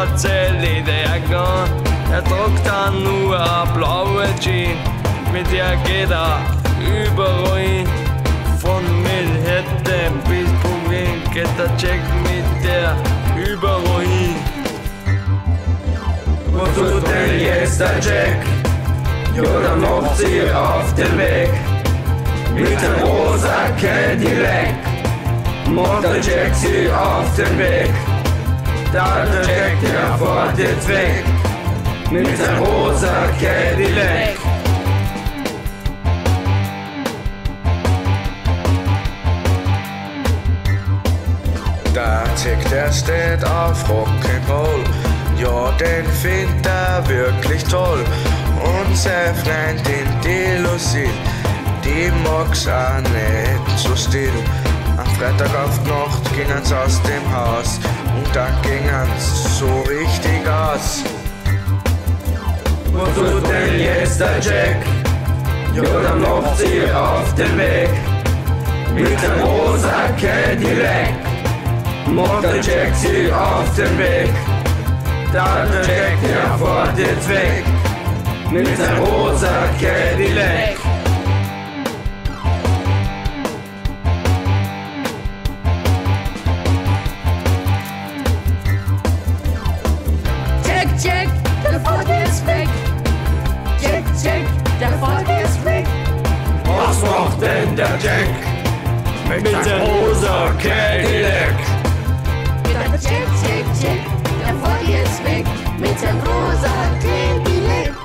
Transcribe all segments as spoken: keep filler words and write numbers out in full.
schwarze Lederjacke an. Er trägt dann nur eine blaue Jeans, mit der geht er überall hin. Von Manhattan bis Brooklyn geht der Jack mit der überall hin. Wo tut denn jetzt der Jack? Ja, dann macht sie auf den Weg mit dem rosa Cadillac. Macht der Jack sie auf den Weg. Da der Jack, der fährt jetzt weg mit dem rosa Cadillac. Der Jack, der steht auf Rock'n'Roll, ja, den findet er wirklich toll. Und seine Freundin, die Lucille, die mag's auch nicht so still. Am Freitag auf die Nacht gingen's aus dem Haus und dann gingen's so richtig aus. Wo tut denn jetzt der Jack? Ja, dann macht sie auf den Weg mit dem rosa Cadillac. Macht der Jack sie auf den Weg. Da der Jack, der fährt jetzt weg mit dem rosa Cadillac. Jack, Jack, der fährt jetzt weg. Jack, Jack, der fährt jetzt weg. Was macht denn der Jack mit dem rosa Cadillac? Der Jack, Jack, Jack, der fährt jetzt weg mit dem rosa Cadillac.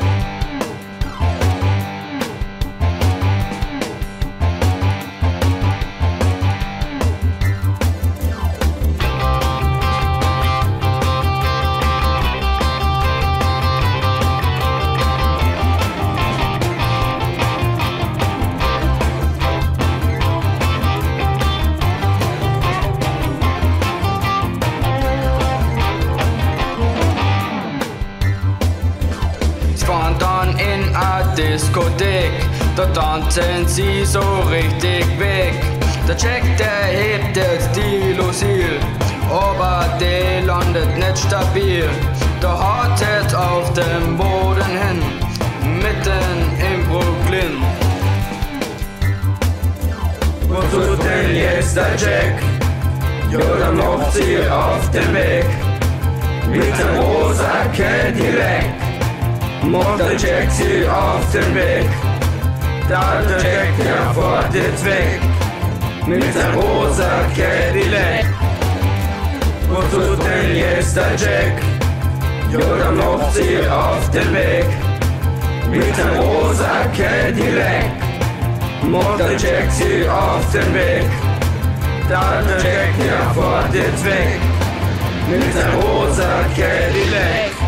Fahren dann in a Diskothek, da tanzen sie so richtig weg. Der Jack, der hebt jetzt die Lucille, aber der landet nicht stabil. Der haut jetzt auf dem Boden hin, mitten in Brooklyn. Wo tut denn jetzt der Jack? Ja, dann macht sie auf den Weg mit dem rosa Cadillac. Macht der Jack sie auf den Weg. Da der Jack, der fährt jetzt weg mit dem rosa Cadillac. Wo tut denn jetzt der Jack? Ja, dann macht sie auf den Weg mit dem rosa Cadillac. Macht der Jack sie auf den Weg. Da der Jack, der fährt jetzt weg mit dem rosa Cadillac.